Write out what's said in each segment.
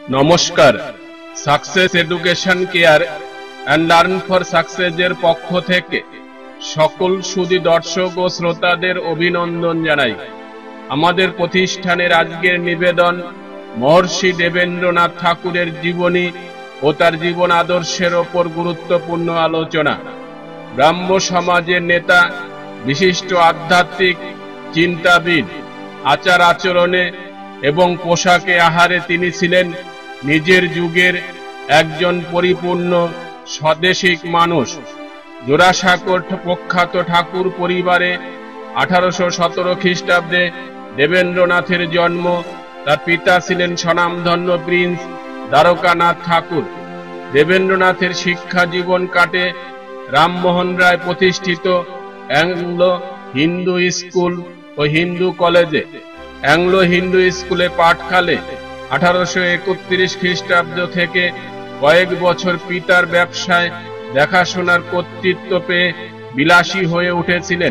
নমস্কার। Success education care and learn for সাকসেসের পক্ষ থেকে সকল সুধী দর্শক ও শ্রোতাদের অভিনন্দন জানাই। আমাদের প্রতিষ্ঠানের আজকের নিবেদন মহর্ষি দেবেন্দ্রনাথ ঠাকুরের জীবনী ও তার জীবন আদর্শের ওপর গুরুত্বপূর্ণ আলোচনা। ব্রাহ্ম সমাজের নেতা, বিশিষ্ট আধ্যাত্মিক চিন্তাবিদ, আচার আচরণে এবং পোশাকে আহারে তিনি ছিলেন নিজের যুগের একজন পরিপূর্ণ স্বদেশিক মানুষ। জোড়াসাঁকোর প্রখ্যাত ঠাকুর পরিবারে 1817 খ্রিস্টাব্দে দেবেন্দ্রনাথের জন্ম। তার পিতা ছিলেন স্বনামধন্য প্রিন্স দ্বারকানাথ ঠাকুর। দেবেন্দ্রনাথের শিক্ষা জীবন কাটে রামমোহন রায় প্রতিষ্ঠিত অ্যাংলো হিন্দু স্কুল ও হিন্দু কলেজে। অ্যাংলো হিন্দু স্কুলে পাঠকালে 1831 খ্রিস্টাব্দ থেকে কয়েক বছর পিতার ব্যবসায় দেখাশোনার কর্তৃত্ব পেয়ে বিলাসী হয়ে উঠেছিলেন।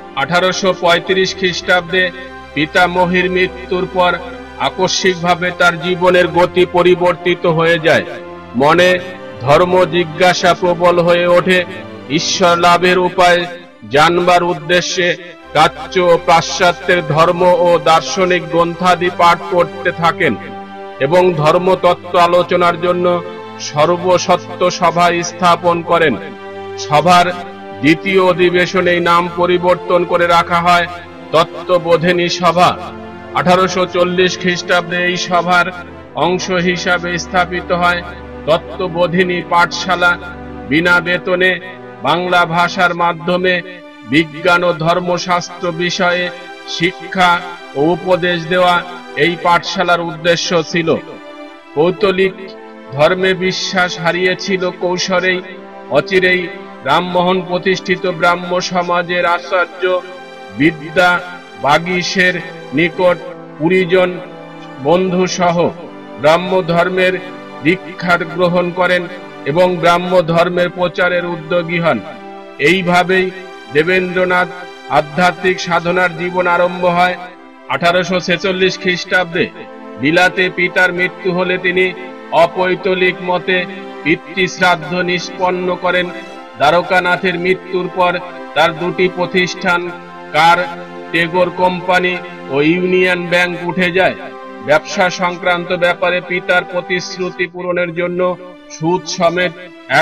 1835 খ্রিস্টাব্দে পিতামহীর মৃত্যুর পর আকস্মিকভাবে তার জীবনের গতি পরিবর্তিত হয়ে যায়। মনে ধর্ম জিজ্ঞাসা প্রবল হয়ে ওঠে। ঈশ্বর লাভের উপায় জানবার উদ্দেশ্যে প্রাচ্য ও পাশ্চাত্যের ধর্ম ও দার্শনিক গ্রন্থাদি পাঠ করতে থাকেন এবং ধর্মতত্ত্ব আলোচনার জন্য সর্বসত্য সভা স্থাপন করেন। সভার দ্বিতীয় অধিবেশনে নাম পরিবর্তন করে রাখা হয় তত্ত্ববোধিনী সভা। 1840 খ্রিস্টাব্দে এই সভার অংশ হিসাবে স্থাপিত হয় তত্ত্ববোধিনী পাঠশালা। বিনা বেতনে বাংলা ভাষার মাধ্যমে বিজ্ঞান ও ধর্মশাস্ত্র বিষয়ে শিক্ষা ও উপদেশ দেওয়া এই পাঠশালার উদ্দেশ্য ছিল। কৌতলিক ধর্মে বিশ্বাস হারিয়েছিল কৌশলেই। অচিরেই রামমোহন প্রতিষ্ঠিত ব্রাহ্ম সমাজের আচার্য বিদ্যা বাগীশের নিকট 20 জন বন্ধু সহ ব্রাহ্ম ধর্মের দীক্ষা গ্রহণ করেন এবং ব্রাহ্ম ধর্মের প্রচারের উদ্যোগী হন। এইভাবেই দেবেন্দ্রনাথ আধ্যাত্মিক সাধনার জীবন আরম্ভ হয়। 1846 খ্রিস্টাব্দে বিলাতে পিতার মৃত্যু হলে তিনি অপৈতলিক মতে পিতৃশ্রাদ্ধ নিষ্পন্ন করেন। দ্বারকানাথের মৃত্যুর পর তার দুটি প্রতিষ্ঠান কার টেগোর কোম্পানি ও ইউনিয়ন ব্যাংক উঠে যায়। ব্যবসা সংক্রান্ত ব্যাপারে পিতার প্রতিশ্রুতি পূরণের জন্য সুদ সমেত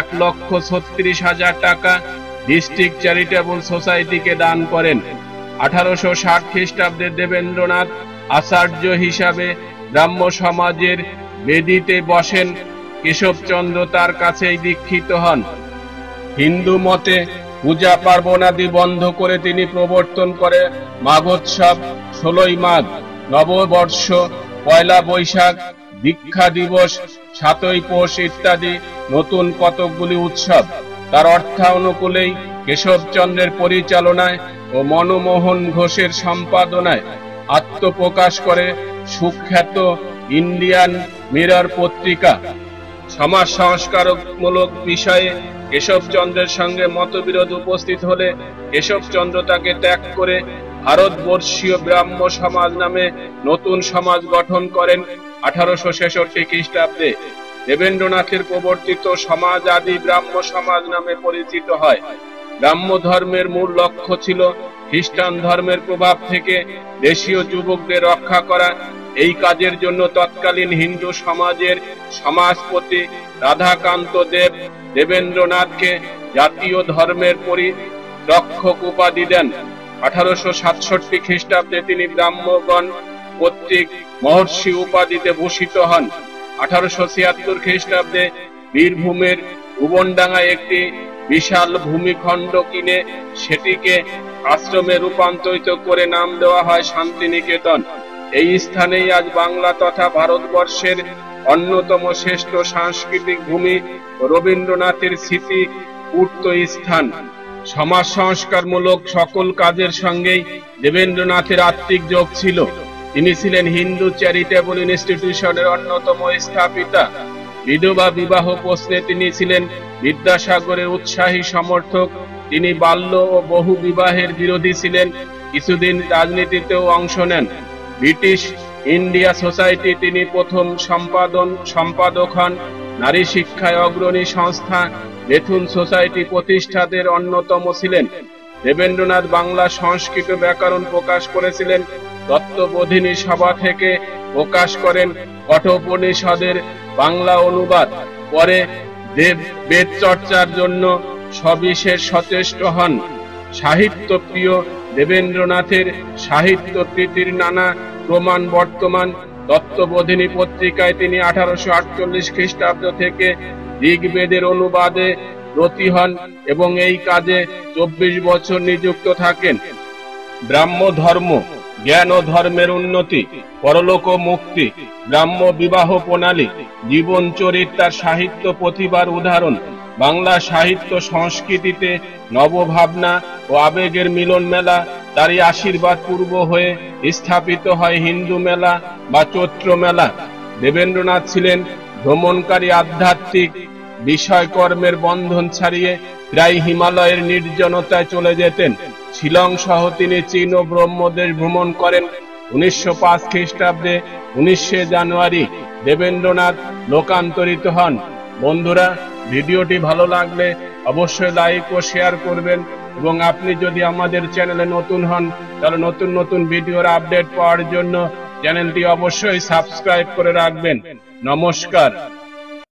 1,36,000 টাকা ডিস্ট্রিক্ট চ্যারিটেবল সোসাইটিকে দান করেন। 1860 খ্রিস্টাব্দে দেবেন্দ্রনাথ আচার্য হিসাবে ব্রাহ্ম সমাজের বেদিতে বসেন। কেশবচন্দ্র তার কাছেই দীক্ষিত হন। হিন্দু মতে পূজা পার্বণাদি বন্ধ করে তিনি প্রবর্তন করে মাঘোৎসব, 16ই মাঘ, নববর্ষ, পয়লা বৈশাখ, দীক্ষা দিবস, 7ই পৌষ ইত্যাদি নতুন কতকগুলি উৎসব। তার অর্থানুকূলেই কেশবচন্দ্রের পরিচালনায় ও মনমোহন ঘোষের সম্পাদনায় আত্মপ্রকাশ করে সুখ্যাত ইন্ডিয়ান মিরর পত্রিকা। সমাজ সংস্কারমূলক বিষয়ে কেশবচন্দ্রের সঙ্গে মতবিরোধ উপস্থিত হলে কেশবচন্দ্র তাকে ত্যাগ করে ভারতবর্ষীয় ব্রাহ্ম সমাজ নামে নতুন সমাজ গঠন করেন। 1866 খ্রিস্টাব্দে দেবেন্দ্রনাথের প্রবর্তিত সমাজ আদি ব্রাহ্ম সমাজ নামে পরিচিত হয়। ব্রাহ্ম ধর্মের মূল লক্ষ্য ছিল খ্রিস্টান ধর্মের প্রভাব থেকে দেশীয় যুবকদের রক্ষা করা। এই কাজের জন্য তৎকালীন হিন্দু সমাজের সমাজপতি রাধাকান্ত দেব দেবেন্দ্রনাথকে জাতীয় ধর্মের পরিরক্ষক উপাধি দেন। 1867 খ্রিস্টাব্দে তিনি ব্রাহ্মগণ কর্তৃক মহর্ষি উপাধিতে ভূষিত হন। 1876 খ্রিস্টাব্দে বীরভূমের ভুবনডাঙ্গায় একটি বিশাল ভূমিখণ্ড কিনে সেটিকে আশ্রমে রূপান্তরিত করে নাম দেওয়া হয় শান্তিনিকেতন। এই স্থানেই আজ বাংলা তথা ভারতবর্ষের অন্যতম শ্রেষ্ঠ সাংস্কৃতিক ভূমি রবীন্দ্রনাথের স্মৃতি পূর্ত স্থান। সমাজ সংস্কারমূলক সকল কাজের সঙ্গেই দেবেন্দ্রনাথের আত্মিক যোগ ছিল। তিনি ছিলেন হিন্দু চ্যারিটেবল ইনস্টিটিউশনের অন্যতম স্থাপিতা। বিধবা বিবাহ প্রশ্নে তিনি ছিলেন বিদ্যাসাগরের উৎসাহী সমর্থক। তিনি বাল্য ও বহু বিবাহের বিরোধী ছিলেন। কিছুদিন রাজনীতিতেও অংশ নেন। ব্রিটিশ ইন্ডিয়া সোসাইটি তিনি প্রথম সম্পাদক হন। নারী শিক্ষায় অগ্রণী সংস্থা বেথুন সোসাইটি প্রতিষ্ঠাতাদের অন্যতম ছিলেন। দেবেন্দ্রনাথ বাংলা সংস্কৃত ব্যাকরণ প্রকাশ করেছিলেন। তত্ত্ববোধিনী সভা থেকে প্রকাশ করেন কঠোপনিষদের বাংলা অনুবাদ। পরে বেদ চর্চার জন্য সবিশেষ সচেষ্ট হন। সাহিত্যপ্রিয় দেবেন্দ্রনাথের সাহিত্য কৃতির নানা প্রমাণ বর্তমান। তত্ত্ববোধিনী পত্রিকায় তিনি 1848 খ্রিস্টাব্দ থেকে ঋগ্বেদের অনুবাদে ব্রতী হন এবং এই কাজে 24 বছর নিযুক্ত থাকেন। ব্রাহ্ম ধর্ম, জ্ঞান ও ধর্মের উন্নতি, পরলোক ও মুক্তি, ব্রাহ্ম বিবাহ প্রণালী, জীবন চরিত তার সাহিত্য প্রতিভার উদাহরণ। বাংলা সাহিত্য সংস্কৃতিতে নবভাবনা ও আবেগের মিলন মেলা, তারই আশীর্বাদ পূর্ব হয়ে স্থাপিত হয় হিন্দু মেলা বা চৈত্র মেলা। দেবেন্দ্রনাথ ছিলেন ভ্রমণকারী, আধ্যাত্মিক বিষয়কর্মের বন্ধন ছাড়িয়ে প্রায় হিমালয়ের নির্জনতায় চলে যেতেন। শিলং সহ তিনি চীন ও ব্রহ্মদেশ ভ্রমণ করেন। 1905 খ্রিস্টাব্দে 19 জানুয়ারি দেবেন্দ্রনাথ লোকান্তরিত হন। বন্ধুরা, ভিডিওটি ভালো লাগলে অবশ্যই লাইক ও শেয়ার করবেন এবং আপনি যদি আমাদের চ্যানেলে নতুন হন তাহলে নতুন নতুন ভিডিওর আপডেট পাওয়ার জন্য চ্যানেলটি অবশ্যই সাবস্ক্রাইব করে রাখবেন। নমস্কার।